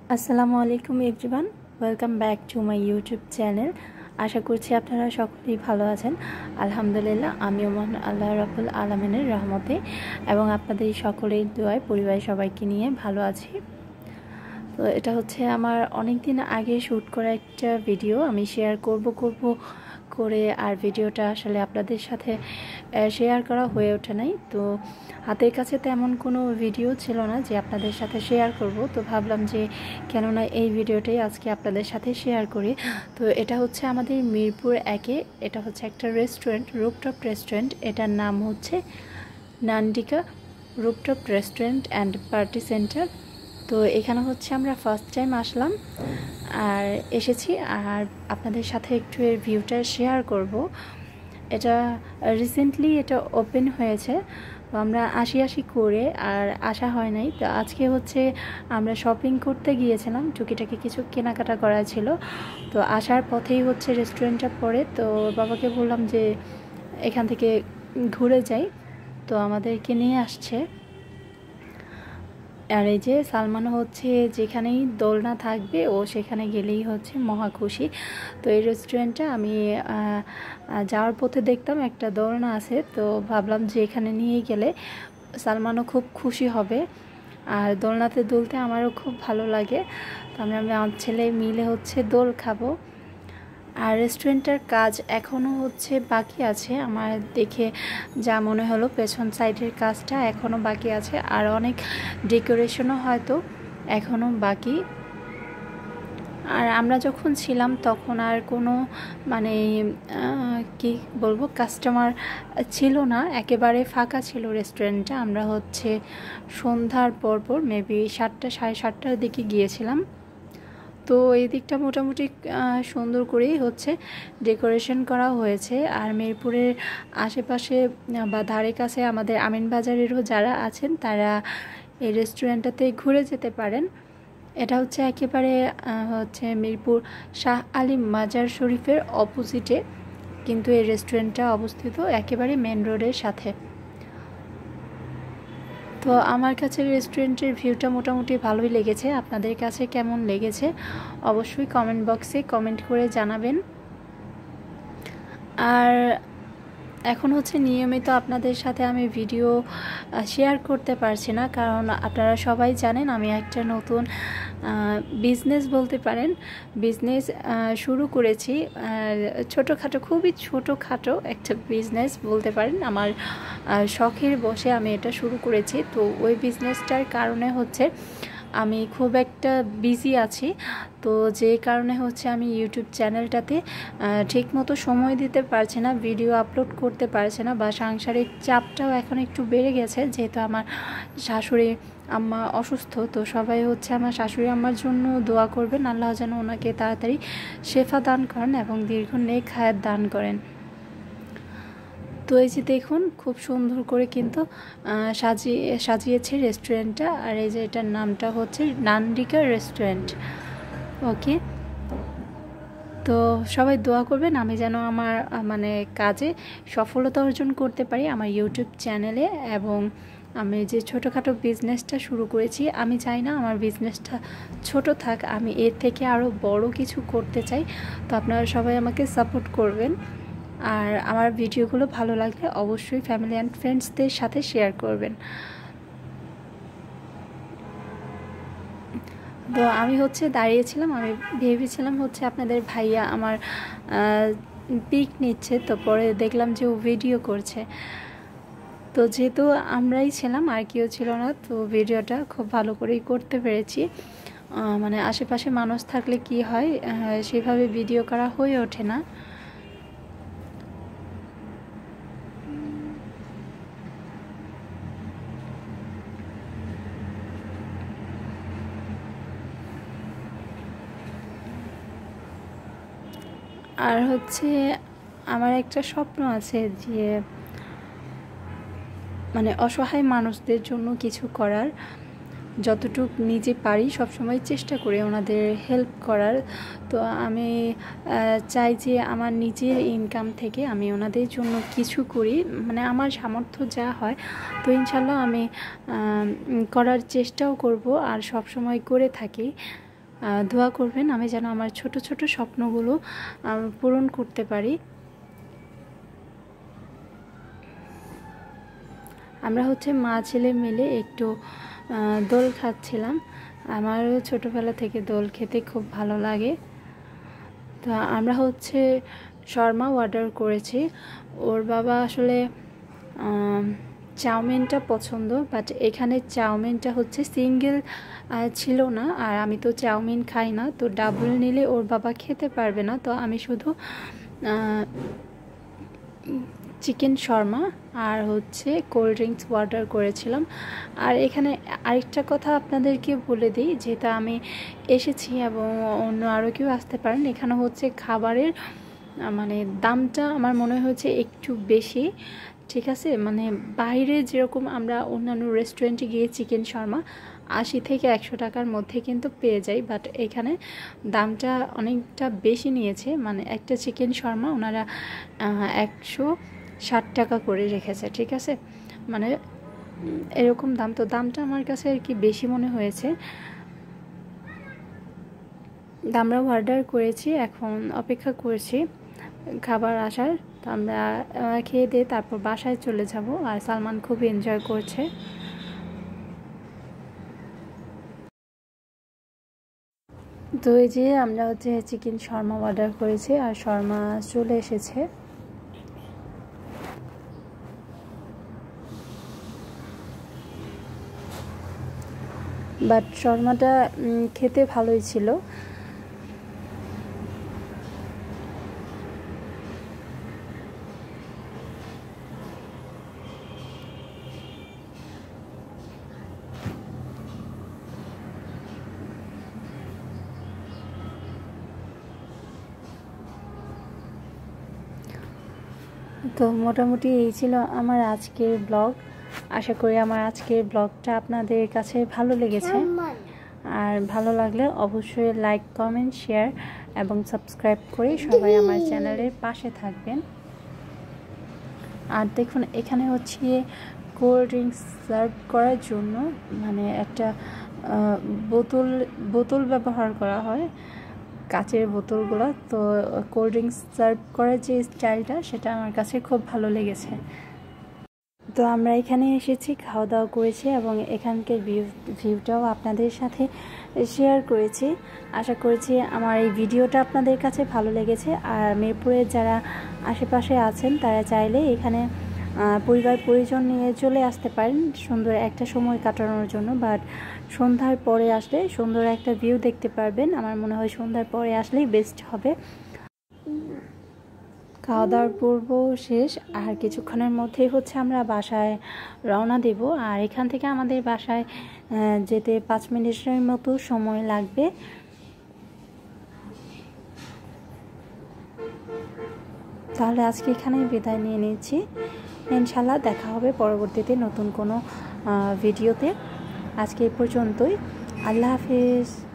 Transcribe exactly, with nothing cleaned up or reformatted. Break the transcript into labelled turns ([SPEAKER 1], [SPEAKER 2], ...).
[SPEAKER 1] আসসালামু আলাইকুম everyone, welcome back to my YouTube channel. আশা করছি আপনারা সকলেই ভালো আছেন। আলহামদুলিল্লাহ, আমিও মহান আল্লাহ রাব্বুল আলামিনের রহমতে এবং আপনাদের সকলের দোয়ায় পরিবারের সবাইকে নিয়ে ভালো আছি। তো এটা হচ্ছে আমার অনেক দিন আগে শ্যুট করা একটা ভিডিও, আমি শেয়ার করব করব করে আর ভিডিওটা আসলে আপনাদের সাথে শেয়ার করা হয়ে ওঠে নাই। তো হাতের কাছে তেমন কোনো ভিডিও ছিল না যে আপনাদের সাথে শেয়ার করব, তো ভাবলাম যে কেননা এই ভিডিওটাই আজকে আপনাদের সাথে শেয়ার করি। তো এটা হচ্ছে আমাদের মিরপুর একে, এটা হচ্ছে একটা রেস্টুরেন্ট, রুপটপ রেস্টুরেন্ট। এটার নাম হচ্ছে Nandika rooftop restaurant and party centre. তো এখানে হচ্ছে আমরা ফার্স্ট টাইম আসলাম আর এসেছি, আর আপনাদের সাথে একটু এর ভিউটা শেয়ার করব। এটা রিসেন্টলি এটা ওপেন হয়েছে, তো আমরা আসি আসি করে আর আসা হয় নাই। তো আজকে হচ্ছে আমরা শপিং করতে গিয়েছিলাম, টুকিটাকি কিছু কেনাকাটা করা ছিল। তো আসার পথেই হচ্ছে রেস্টুরেন্টটা পড়ে, তো বাবাকে বললাম যে এখান থেকে ঘুরে যাই, তো আমাদেরকে নিয়ে আসছে। আর এই যে সালমানও হচ্ছে যেখানেই দোলনা থাকবে ও সেখানে গেলেই হচ্ছে মহা খুশি। তো এই রেস্টুরেন্টটা আমি যাওয়ার পথে দেখতাম একটা দোলনা আছে, তো ভাবলাম যে এখানে নিয়ে গেলে সালমানও খুব খুশি হবে, আর দোলনাতে দুলতে আমারও খুব ভালো লাগে। তো আমি আমার ছেলে মিলে হচ্ছে দোল খাবো। আর রেস্টুরেন্টের কাজ এখনও হচ্ছে বাকি আছে, আমার দেখে যা মনে হলো পেছন সাইডের কাজটা এখনও বাকি আছে, আর অনেক ডেকোরেশনও হয়তো এখনও বাকি। আর আমরা যখন ছিলাম তখন আর কোনো মানে কি বলবো কাস্টমার ছিল না, একেবারে ফাঁকা ছিল রেস্টুরেন্টটা। আমরা হচ্ছে সন্ধ্যার পরপর মেবি সাতটা সাড়ে সাতটার দিকে গিয়েছিলাম। তো এই দিকটা মোটামুটি সুন্দর করেই হচ্ছে ডেকোরেশন করা হয়েছে। আর মিরপুরের আশেপাশে বা ধারে কাছে আমাদের আমিনবাজারেরও যারা আছেন তারা এই রেস্টুরেন্টটাতে ঘুরে যেতে পারেন। এটা হচ্ছে একেবারে হচ্ছে মিরপুর শাহ আলী মাজার শরীফের অপোজিটে কিন্তু এই রেস্টুরেন্টটা অবস্থিত, একেবারে মেন রোডের সাথে। তো আমার কাছে রেস্টুরেন্টের ভিউটা মোটামুটি ভালোই লেগেছে, আপনাদের কাছে কেমন লেগেছে অবশ্যই কমেন্ট বক্সে কমেন্ট করে জানাবেন। আর এখন হচ্ছে নিয়মিত আপনাদের সাথে আমি ভিডিও শেয়ার করতে পারছি না, কারণ আপনারা সবাই জানেন আমি একটা নতুন বিজনেস বলতে পারেন বিজনেস শুরু করেছি। ছোটোখাটো, খুবই ছোটোখাটো একটা বিজনেস বলতে পারেন, আমার শখের বসে আমি এটা শুরু করেছি। তো ওই বিজনেসটার কারণে হচ্ছে আমি খুব একটা বিজি আছি, তো যে কারণে হচ্ছে আমি ইউটিউব চ্যানেলটাতে ঠিকমতো সময় দিতে পারছি না, ভিডিও আপলোড করতে পারছি না, বা সাংসারিক চাপটাও এখন একটু বেড়ে গেছে যেহেতু আমার শাশুড়ি আম্মা অসুস্থ। তো সবাই হচ্ছে আমার শাশুড়ি আম্মার জন্য দোয়া করবেন, আল্লাহ যেন ওনাকে তাড়াতাড়ি শেফা দান করেন এবং দীর্ঘ নেক হায়াত দান করেন। তো এই যে দেখুন খুব সুন্দর করে কিন্তু সাজিয়ে সাজিয়েছে রেস্টুরেন্টটা, আর এই যে এটার নামটা হচ্ছে নান্ডিকা রেস্টুরেন্ট। ওকে, তো সবাই দোয়া করবেন আমি যেন আমার মানে কাজে সফলতা অর্জন করতে পারি আমার ইউটিউব চ্যানেলে, এবং আমি যে ছোটোখাটো বিজনেসটা শুরু করেছি আমি চাই না আমার বিজনেসটা ছোট থাক, আমি এর থেকে আরও বড় কিছু করতে চাই। তো আপনারা সবাই আমাকে সাপোর্ট করবেন, আর আমার ভিডিওগুলো ভালো লাগলে অবশ্যই ফ্যামিলি অ্যান্ড ফ্রেন্ডসদের সাথে শেয়ার করবেন। তো আমি হচ্ছে দাঁড়িয়েছিলাম, আমি ভেবেছিলাম হচ্ছে আপনাদের ভাইয়া আমার পিক নিচ্ছে, তো পরে দেখলাম যে ও ভিডিও করছে। তো যেহেতু আমরাই ছিলাম আর কেউ ছিল না, তো ভিডিওটা খুব ভালো করেই করতে পেরেছি। মানে আশেপাশে মানুষ থাকলে কি হয় সেভাবে ভিডিও করা হয়ে ওঠে না। আর হচ্ছে আমার একটা স্বপ্ন আছে যে মানে অসহায় মানুষদের জন্য কিছু করার, যতটুক নিজে পারি সবসময় চেষ্টা করি ওনাদের হেল্প করার। তো আমি চাই যে আমার নিজের ইনকাম থেকে আমি ওনাদের জন্য কিছু করি, মানে আমার সামর্থ্য যা হয়। তো ইনশাল্লাহ আমি করার চেষ্টাও করব আর সব সময় করে থাকি। দোয়া করবেন আমি যেন আমার ছোট ছোট স্বপ্নগুলো পূরণ করতে পারি। আমরা হচ্ছে মা ছেলে মিলে একটু দোল খাচ্ছিলাম। আমারও ছোটোবেলা থেকে দোল খেতে খুব ভালো লাগে। তো আমরা হচ্ছে শর্মা অর্ডার করেছি। ওর বাবা আসলে চাউমিনটা পছন্দ, বাট এখানে চাউমিনটা হচ্ছে সিঙ্গেল ছিল না, আর আমি তো চাউমিন খাই না, তো ডাবল নিলে ওর বাবা খেতে পারবে না। তো আমি শুধু চিকেন শর্মা আর হচ্ছে কোল্ড ড্রিঙ্কস অর্ডার করেছিলাম। আর এখানে আরেকটা কথা আপনাদেরকে বলে দিই, যেটা আমি এসেছি এবং অন্য আরও কেউ আসতে পারেন, এখানে হচ্ছে খাবারের মানে দামটা আমার মনে হয়েছে একটু বেশি, ঠিক আছে। মানে বাইরে যেরকম আমরা অন্যান্য রেস্টুরেন্টে গিয়ে চিকেন শর্মা আশি থেকে একশো টাকার মধ্যে কিন্তু পেয়ে যাই, বাট এখানে দামটা অনেকটা বেশি নিয়েছে। মানে একটা চিকেন শর্মা ওনারা একশো ষাট টাকা করে রেখেছে, ঠিক আছে। মানে এরকম দাম, তো দামটা আমার কাছে আর কি বেশি মনে হয়েছে। আমরাও অর্ডার করেছি, এখন অপেক্ষা করছি খাবার আসার। তো আমরা খেয়ে দিয়ে তারপর বাসায় চলে যাব। আর সালমান খুব এনজয় করছে। তো এই যে আমরা হচ্ছে চিকেন শর্মা অর্ডার করেছি আর শর্মা চলে এসেছে। বাট শর্মাটা খেতে ভালোই ছিল। তো মোটামুটি এই ছিল আমার আজকের ব্লগ। আশা করি আমার আজকের ব্লগটা আপনাদের কাছে ভালো লেগেছে। আর ভালো লাগলে অবশ্যই লাইক কমেন্ট শেয়ার এবং সাবস্ক্রাইব করে সবাই আমার চ্যানেলের পাশে থাকবেন। আর দেখুন এখানে হচ্ছে কোল্ড ড্রিঙ্কস সার্ভ করার জন্য মানে একটা বোতল বোতল ব্যবহার করা হয়, কাচের বোতলগুলো। তো কোল্ড ড্রিঙ্কস সার্ভ করার যে স্টাইলটা সেটা আমার কাছে খুব ভালো লেগেছে। তো আমরা এখানে এসেছি, খাওয়া দাওয়া করেছি এবং এখানকার ভিউ ভিউটাও আপনাদের সাথে শেয়ার করেছি। আশা করছি আমার এই ভিডিওটা আপনাদের কাছে ভালো লেগেছে। আর মিরপুরের যারা আশেপাশে আছেন তারা চাইলে এখানে পরিবার পরিজন নিয়ে চলে আসতে পারেন সুন্দর একটা সময় কাটানোর জন্য। বাট সন্ধ্যার পরে আসলে সুন্দর একটা ভিউ দেখতে পারবেন। আমার মনে হয় সন্ধ্যার পরে আসলেই বেস্ট হবে। খাওয়া দাওয়ার পূর্ব শেষ, আর কিছুক্ষণের মধ্যেই হচ্ছে আমরা বাসায় রওনা দেব। আর এখান থেকে আমাদের বাসায় যেতে পাঁচ মিনিটের মতো সময় লাগবে। তাহলে আজকে এখানেই বিদায় নিয়ে নিচ্ছি। ইনশাল্লাহ দেখা হবে পরবর্তীতে নতুন কোনো ভিডিওতে। আজকে এই পর্যন্তই। আল্লাহ হাফিজ।